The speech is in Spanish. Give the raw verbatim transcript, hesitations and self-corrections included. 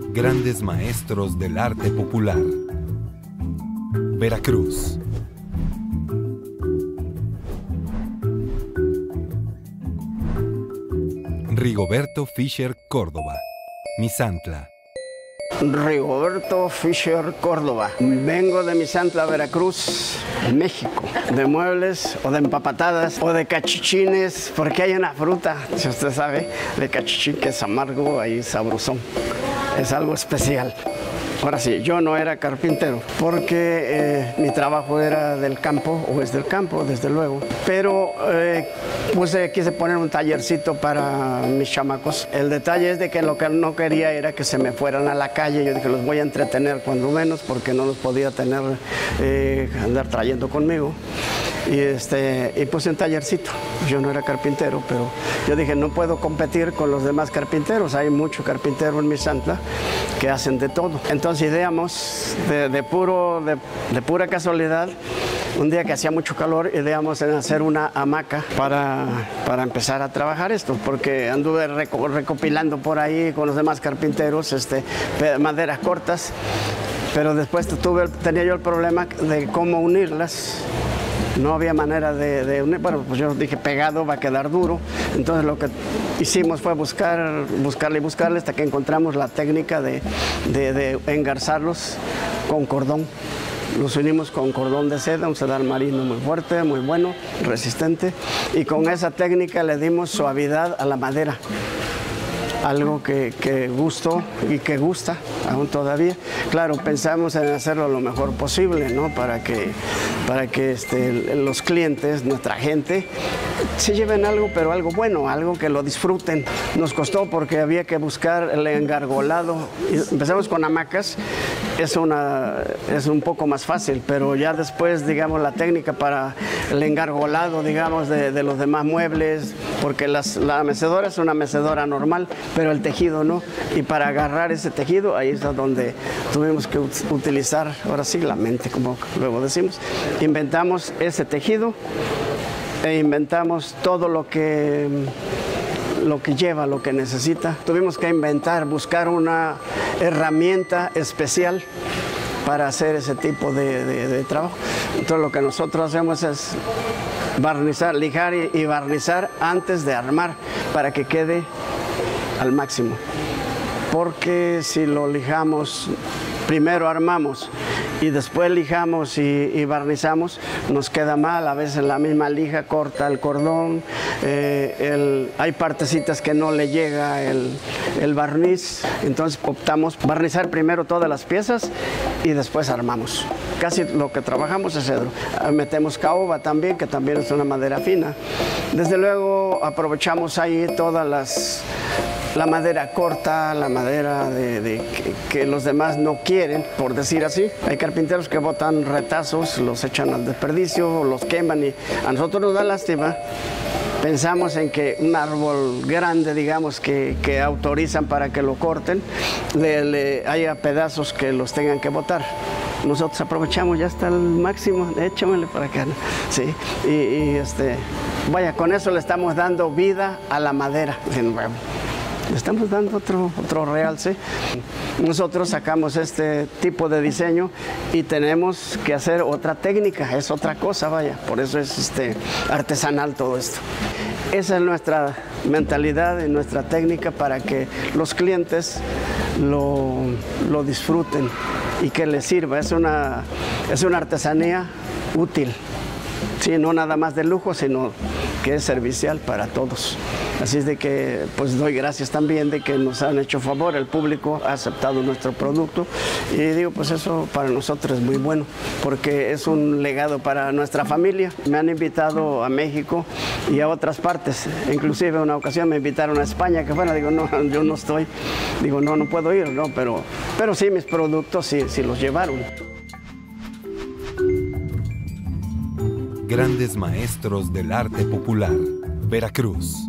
Grandes maestros del arte popular. Veracruz. Rigoberto Fischer Córdoba, Misantla. Rigoberto Fischer Córdoba. Vengo de Misantla, Veracruz, México. De muebles o de empapatadas o de cachichines, porque hay una fruta, si usted sabe, de cachichín que es amargo, ahí sabrosón. Es algo especial. Ahora sí, yo no era carpintero porque eh, mi trabajo era del campo, o es del campo, desde luego. Pero eh, puse, quise poner un tallercito para mis chamacos. El detalle es de que lo que no quería era que se me fueran a la calle. Yo dije, los voy a entretener cuando menos, porque no los podía tener, eh, andar trayendo conmigo. Y, este, y puse un tallercito. Yo no era carpintero, pero yo dije, no puedo competir con los demás carpinteros. Hay mucho carpintero en Misantla que hacen de todo. Entonces ideamos de, de, puro, de, de pura casualidad, un día que hacía mucho calor, ideamos en hacer una hamaca para, para empezar a trabajar esto, porque anduve reco, recopilando por ahí con los demás carpinteros este, maderas cortas, pero después tuve, tenía yo el problema de cómo unirlas. No había manera de, de unir, bueno, pues yo dije, pegado va a quedar duro. Entonces lo que hicimos fue buscar, buscarle y buscarle hasta que encontramos la técnica de, de, de engarzarlos con cordón. Los unimos con cordón de seda, un sedal marino muy fuerte, muy bueno, resistente. Y con esa técnica le dimos suavidad a la madera. Algo que, que gustó y que gusta aún todavía. Claro, pensamos en hacerlo lo mejor posible, ¿no? Para que, para que este, los clientes, nuestra gente, se lleven algo, pero algo bueno, algo que lo disfruten. Nos costó porque había que buscar el engargolado. Empezamos con hamacas, es, una, es un poco más fácil, pero ya después, digamos, la técnica para el engargolado, digamos, de, de los demás muebles, porque las, la mecedora es una mecedora normal, pero el tejido no, y para agarrar ese tejido, ahí es donde tuvimos que utilizar, ahora sí, la mente, como luego decimos. Inventamos ese tejido e inventamos todo lo que, lo que lleva, lo que necesita. Tuvimos que inventar, buscar una herramienta especial para hacer ese tipo de, de, de trabajo. Entonces lo que nosotros hacemos es barnizar, lijar y, y barnizar antes de armar, para que quede al máximo, porque si lo lijamos, primero armamos y después lijamos y, y barnizamos, nos queda mal. A veces la misma lija corta el cordón, eh, el, hay partecitas que no le llega el, el barniz, entonces optamos por barnizar primero todas las piezas y después armamos. Casi lo que trabajamos es cedro. Metemos caoba también, que también es una madera fina. Desde luego aprovechamos ahí todas las la madera corta, la madera de, de, que, que los demás no quieren, por decir así. Hay carpinteros que botan retazos, los echan al desperdicio, los queman, y a nosotros nos da lástima. Pensamos en que un árbol grande, digamos, que, que autorizan para que lo corten, le, le haya pedazos que los tengan que botar. Nosotros aprovechamos ya hasta el máximo, échamele para acá, ¿no? Sí, y, y este, vaya, con eso le estamos dando vida a la madera de nuevo. Le estamos dando otro, otro realce. Nosotros sacamos este tipo de diseño y tenemos que hacer otra técnica, es otra cosa, vaya, por eso es este, artesanal todo esto. Esa es nuestra mentalidad y nuestra técnica para que los clientes lo, lo disfruten y que les sirva. Es una, es una artesanía útil, sí, no nada más de lujo, sino que es servicial para todos. Así es de que pues doy gracias también de que nos han hecho favor, el público ha aceptado nuestro producto, y digo, pues eso para nosotros es muy bueno, porque es un legado para nuestra familia. Me han invitado a México y a otras partes, inclusive una ocasión me invitaron a España, que bueno, digo, no, yo no estoy, digo, no, no puedo ir, no, pero, pero sí, mis productos sí, sí los llevaron. Grandes maestros del arte popular, Veracruz.